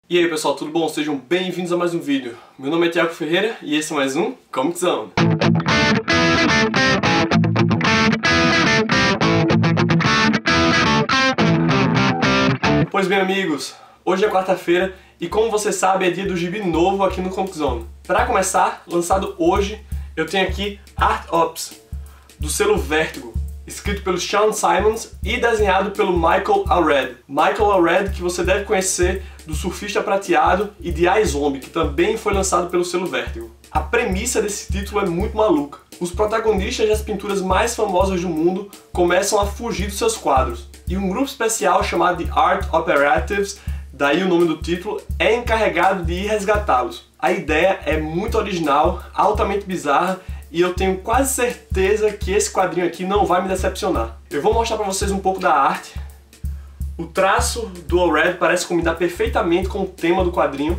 E aí pessoal, tudo bom? Sejam bem-vindos a mais um vídeo. Meu nome é Thiago Ferreira e esse é mais um Comic Zone. Pois bem amigos, hoje é quarta-feira e como você sabe é dia do gibi novo aqui no Comic Zone. Para começar, lançado hoje, eu tenho aqui Art Ops, do selo Vertigo, escrito pelo Sean Simons e desenhado pelo Michael Allred. Michael Allred, que você deve conhecer do Surfista Prateado e de iZombie, que também foi lançado pelo selo Vertigo. A premissa desse título é muito maluca. Os protagonistas das pinturas mais famosas do mundo começam a fugir dos seus quadros, e um grupo especial chamado de Art Operatives, daí o nome do título, é encarregado de ir resgatá-los. A ideia é muito original, altamente bizarra, e eu tenho quase certeza que esse quadrinho aqui não vai me decepcionar. Eu vou mostrar pra vocês um pouco da arte. O traço do Allred parece combinar perfeitamente com o tema do quadrinho.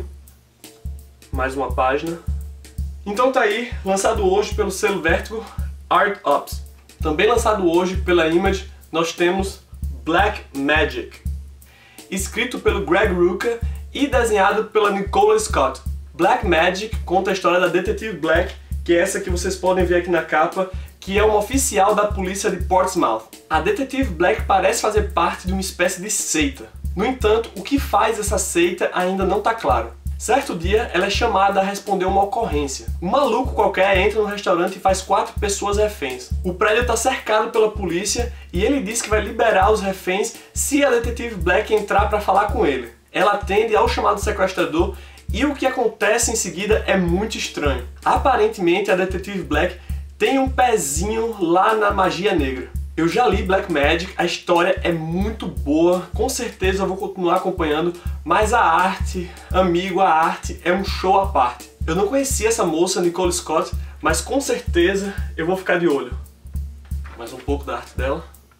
Mais uma página. Então tá aí, lançado hoje pelo selo Vertigo, Art Ops. Também lançado hoje pela Image, nós temos Black Magic, escrito pelo Greg Rucka e desenhado pela Nicola Scott. Black Magic conta a história da Detetive Black, que é essa que vocês podem ver aqui na capa, que é uma oficial da polícia de Portsmouth. A Detetive Black parece fazer parte de uma espécie de seita. No entanto, o que faz essa seita ainda não está claro. Certo dia, ela é chamada a responder uma ocorrência. Um maluco qualquer entra no restaurante e faz 4 pessoas reféns. O prédio está cercado pela polícia e ele diz que vai liberar os reféns se a Detetive Black entrar para falar com ele. Ela atende ao chamado sequestrador e o que acontece em seguida é muito estranho. Aparentemente a Detetive Black tem um pezinho lá na magia negra. Eu já li Black Magic, a história é muito boa, com certeza eu vou continuar acompanhando, mas a arte, amigo, a arte é um show à parte. Eu não conhecia essa moça, Nicola Scott, mas com certeza eu vou ficar de olho. Mais um pouco da arte dela.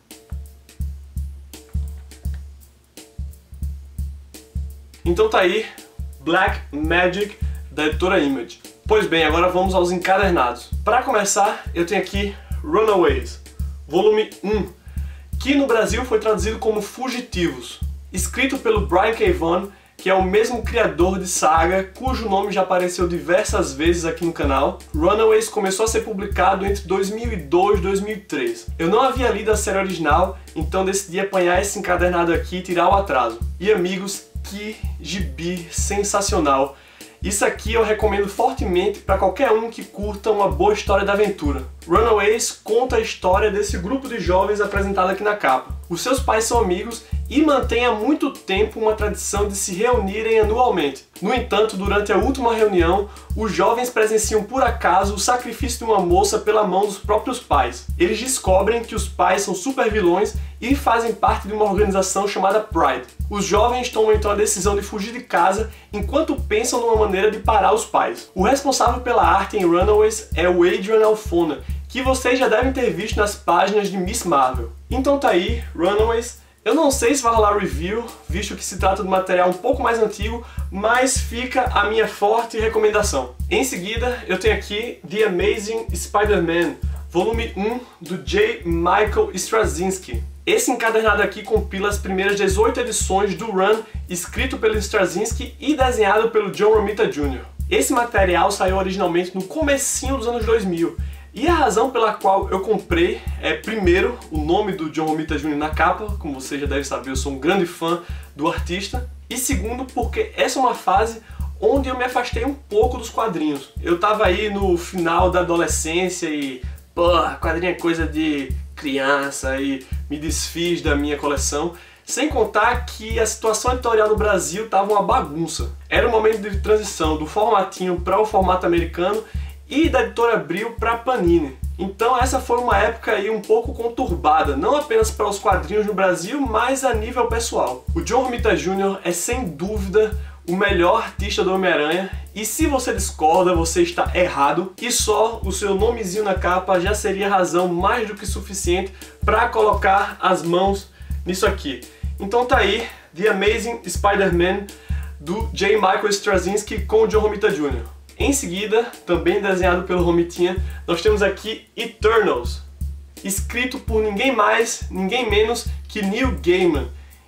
Então tá aí, Black Magic, da editora Image. Pois bem, agora vamos aos encadernados. Para começar, eu tenho aqui Runaways, volume 1, que no Brasil foi traduzido como Fugitivos, escrito pelo Brian K. Vaughan, que é o mesmo criador de Saga, cujo nome já apareceu diversas vezes aqui no canal. Runaways começou a ser publicado entre 2002 e 2003. Eu não havia lido a série original, então decidi apanhar esse encadernado aqui e tirar o atraso. E amigos, que gibi sensacional! Isso aqui eu recomendo fortemente para qualquer um que curta uma boa história de aventura. Runaways conta a história desse grupo de jovens apresentado aqui na capa. Os seus pais são amigos e mantêm há muito tempo uma tradição de se reunirem anualmente. No entanto, durante a última reunião, os jovens presenciam por acaso o sacrifício de uma moça pela mão dos próprios pais. Eles descobrem que os pais são super vilões e fazem parte de uma organização chamada Pride. Os jovens tomam então a decisão de fugir de casa enquanto pensam numa maneira de parar os pais. O responsável pela arte em Runaways é o Adrian Alphona, que vocês já devem ter visto nas páginas de Miss Marvel. Então tá aí, Runaways. Eu não sei se vai rolar review, visto que se trata de material um pouco mais antigo, mas fica a minha forte recomendação. Em seguida, eu tenho aqui The Amazing Spider-Man, volume 1, do J. Michael Straczynski. Esse encadernado aqui compila as primeiras 18 edições do run, escrito pelo Straczynski e desenhado pelo John Romita Jr. Esse material saiu originalmente no comecinho dos anos 2000, e a razão pela qual eu comprei é, primeiro, o nome do John Romita Jr. na capa, como você já deve saber, eu sou um grande fã do artista, e segundo, porque essa é uma fase onde eu me afastei um pouco dos quadrinhos. Eu tava aí no final da adolescência e, quadrinho é coisa de criança, e me desfiz da minha coleção, sem contar que a situação editorial no Brasil estava uma bagunça. Era um momento de transição do formatinho para o formato americano e da editora Abril para Panini. Então essa foi uma época aí um pouco conturbada, não apenas para os quadrinhos no Brasil, mas a nível pessoal. O John Romita Jr. é sem dúvida o melhor artista do Homem-Aranha, e se você discorda, você está errado, e só o seu nomezinho na capa já seria razão mais do que suficiente para colocar as mãos nisso aqui. Então tá aí, The Amazing Spider-Man, do J. Michael Straczynski com o John Romita Jr. Em seguida, também desenhado pelo Romitinha, nós temos aqui Eternals, escrito por ninguém mais, ninguém menos que Neil Gaiman,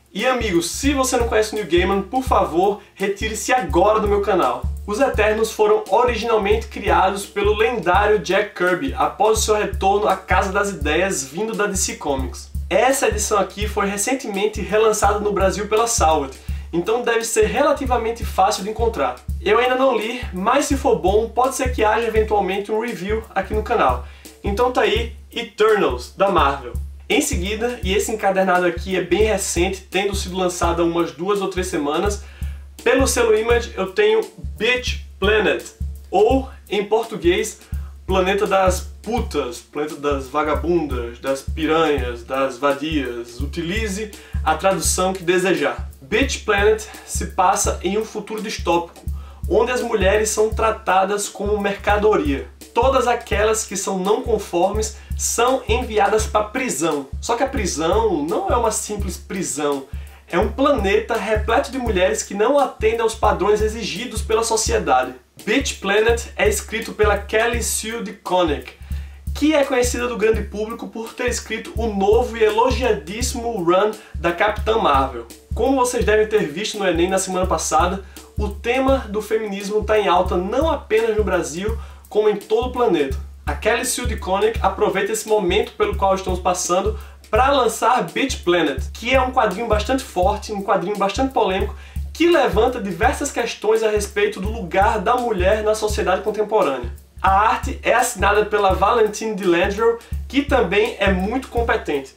E amigos, se você não conhece o Neil Gaiman, por favor, retire-se agora do meu canal. Os Eternos foram originalmente criados pelo lendário Jack Kirby após o seu retorno à Casa das Ideias vindo da DC Comics. Essa edição aqui foi recentemente relançada no Brasil pela Salvat, então deve ser relativamente fácil de encontrar. Eu ainda não li, mas se for bom, pode ser que haja eventualmente um review aqui no canal. Então tá aí, Eternals, da Marvel. Em seguida, e esse encadernado aqui é bem recente, tendo sido lançado há umas 2 ou 3 semanas, pelo selo Image eu tenho Bitch Planet, ou em português, Planeta das Putas, Planeta das Vagabundas, das Piranhas, das Vadias. Utilize a tradução que desejar. Bitch Planet se passa em um futuro distópico, onde as mulheres são tratadas como mercadoria. Todas aquelas que são não conformes são enviadas para a prisão. Só que a prisão não é uma simples prisão, é um planeta repleto de mulheres que não atendem aos padrões exigidos pela sociedade. Bitch Planet é escrito pela Kelly Sue DeConnick, que é conhecida do grande público por ter escrito o novo e elogiadíssimo run da Capitã Marvel. Como vocês devem ter visto no Enem na semana passada, o tema do feminismo está em alta não apenas no Brasil, como em todo o planeta. A Kelly Sue DeConnick aproveita esse momento pelo qual estamos passando para lançar Bitch Planet, que é um quadrinho bastante forte, um quadrinho bastante polêmico, que levanta diversas questões a respeito do lugar da mulher na sociedade contemporânea. A arte é assinada pela Valentine DeLandro, que também é muito competente.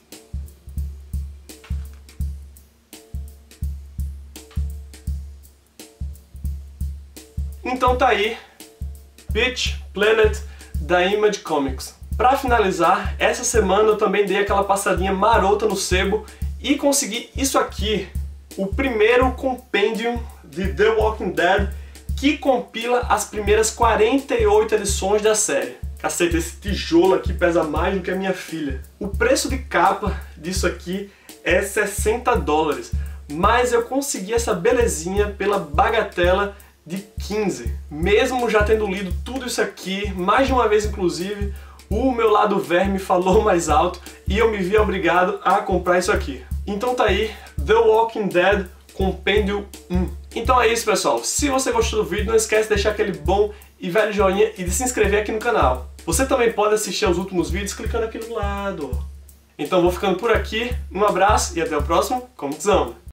Então tá aí, Bitch Planet da Image Comics. Para finalizar, essa semana eu também dei aquela passadinha marota no sebo e consegui isso aqui, o primeiro compêndio de The Walking Dead, que compila as primeiras 48 edições da série. Caceta, esse tijolo aqui pesa mais do que a minha filha. O preço de capa disso aqui é $60, mas eu consegui essa belezinha pela bagatela de 15. Mesmo já tendo lido tudo isso aqui, mais de uma vez inclusive, o meu lado verme falou mais alto e eu me vi obrigado a comprar isso aqui. Então tá aí, The Walking Dead Compêndio 1. Então é isso, pessoal. Se você gostou do vídeo, não esquece de deixar aquele bom e velho joinha e de se inscrever aqui no canal. Você também pode assistir aos últimos vídeos clicando aqui do lado. Então vou ficando por aqui, um abraço e até o próximo Comiczone.